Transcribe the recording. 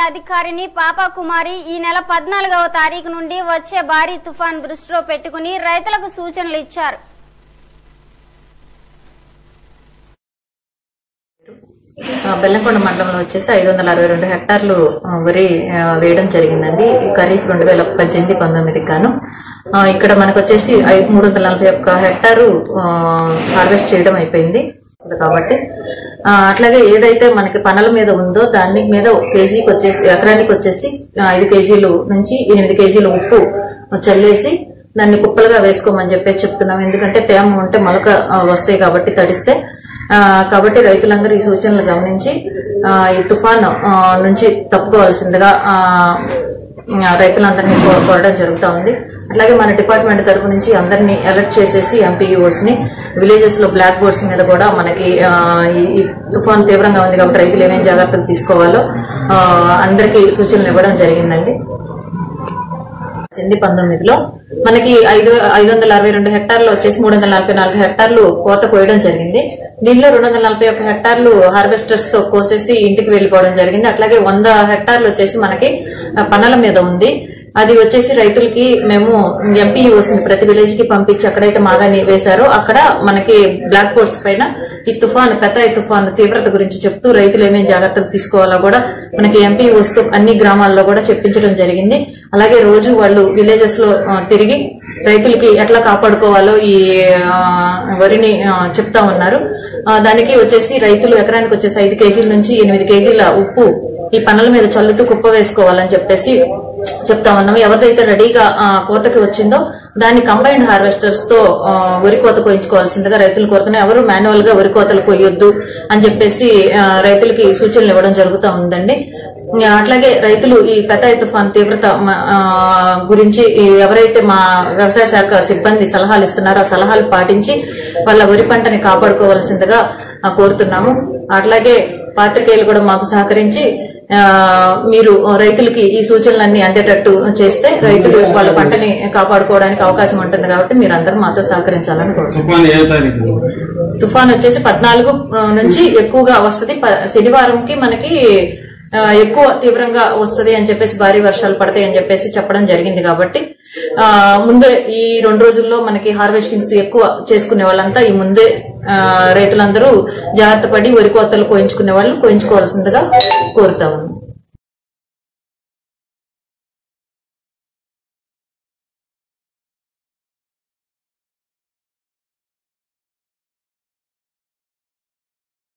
అధికారిని పాపా కుమారి ఈ నెల 14వ తారీఖు నుండి వచ్చే భారీ తుఫాన్ దృష్టిలో పెట్టుకుని రైతులకు సూచనలు ఇచ్చారు. బెల్లంకొండ మండలంలో వచ్చేసి 562 హెక్టార్లు వరి వేయడం జరిగిందండి. ఖరీఫ్ 2018-19 గాను. ఇక్కడ మనకు వచ్చేసి 341 హెక్టారు హార్వెస్ట్ చేయడం అయిపోయింది కాబట్టి అట్లాగే ఏదైతే మనకి పనల మీద ఉందో దాని మీద కేజీకి వచ్చేసి ఎకరానికి వచ్చేసి 5 కేజీలు నుంచి 8 కేజీలు ఉప్పు చల్లేసి దాన్ని కుప్పలుగా వేసుకోమని చెప్పేసి చెప్తున్నాం. ఎందుకంటే తేమ ఉంటే మొలక వస్తాయి కాబట్టి తడిస్తే. కాబట్టి రైతులందరూ ఈ సూచనలు గమనించి ఈ తుఫాను నుంచి తప్పుకోవాల్సిందిగా రైతులందరినీ కోరడం జరుగుతూ ఉంది. అట్లాగే మన డిపార్ట్మెంట్ తరఫు నుంచి అందరినీ అలర్ట్ చేసేసి ఎంపీఈఓస్ ని విలేజెస్ లో బ్లాక్ బోర్డ్స్ మీద కూడా మనకి ఈ తుఫాన్ తీవ్రంగా ఉంది కాబట్టి రైతులు ఏమేం జాగ్రత్తలు తీసుకోవాలో అందరికీ సూచనలు ఇవ్వడం జరిగిందండి. 19లో మనకి 562 హెక్టార్లు వచ్చేసి 344 హెక్టార్లు కోత కోయడం జరిగింది. దీనిలో 241 హెక్టార్లు హార్వెస్టర్స్ తో కోసేసి ఇంటికి వెళ్లిపోవడం జరిగింది. అట్లాగే 100 హెక్టార్లు వచ్చేసి మనకి పనల మీద ఉంది. అది వచ్చేసి రైతులకి మేము ఎంపీఓస్ ని ప్రతి విలేజ్ కి పంపించి అక్కడైతే మాగాని వేశారో అక్కడ మనకి బ్లాక్ బోర్డ్స్ పైన ఈ తుఫాను పెతాయి తుఫాను తీవ్రత గురించి చెప్తూ రైతులు ఏమేమి జాగ్రత్తలు తీసుకోవాలో కూడా మనకి ఎంపీఓస్ తో అన్ని గ్రామాల్లో కూడా చెప్పించడం జరిగింది. అలాగే రోజు వాళ్ళు విలేజెస్ లో తిరిగి రైతులకి ఎట్లా కాపాడుకోవాలో ఈ వరిని చెప్తా ఉన్నారు. దానికి వచ్చేసి రైతులు ఎకరానికి వచ్చేసి 5 కేజీల నుంచి 8 కేజీల ఉప్పు ఈ పనుల మీద చల్లుతూ కుప్ప వేసుకోవాలని చెప్పేసి చెప్తా ఉన్నాము. ఎవరిదైతే రెడీగా కోతకి వచ్చిందో దాన్ని కంబైన్డ్ హార్వెస్టర్స్ తో వరి కోత కోయించుకోవాల్సిందిగా రైతులు కోరుతున్నాయి. ఎవరు మాన్యువల్ గా వరి కోతలు కోయొద్దు అని చెప్పేసి రైతులకి సూచనలు ఇవ్వడం జరుగుతూ ఉందండి. అట్లాగే రైతులు ఈ పెతాయి తుఫాన్ తీవ్రత గురించి ఎవరైతే మా వ్యవసాయ శాఖ సిబ్బంది సలహాలు ఇస్తున్నారో ఆ సలహాలు పాటించి వాళ్ళ వరి పంటని కాపాడుకోవాల్సిందిగా కోరుతున్నాము. అట్లాగే పాత్రికేయులు కూడా మాకు సహకరించి మీరు రైతులకి ఈ సూచనలన్నీ అందేటట్టు చేస్తే రైతులు వాళ్ళ పంటని కాపాడుకోవడానికి అవకాశం ఉంటుంది కాబట్టి మీరు అందరూ మాతో సహకరించాలని కోరుతున్నాం. తుఫాన్ వచ్చేసి 14 నుంచి ఎక్కువగా వస్తుంది. శనివారంకి మనకి ఎక్కువ తీవ్రంగా వస్తుంది అని చెప్పేసి భారీ వర్షాలు పడతాయి అని చెప్పేసి చెప్పడం జరిగింది. కాబట్టి ముందే ఈ 2 రోజుల్లో మనకి హార్వెస్టింగ్స్ ఎక్కువ చేసుకునే వాళ్ళంతా ఈ ముందే రైతులందరూ జాగ్రత్త పడి వరి కోతలు కోయించుకునే వాళ్ళు కోయించుకోవాల్సిందిగా కోరుతాము.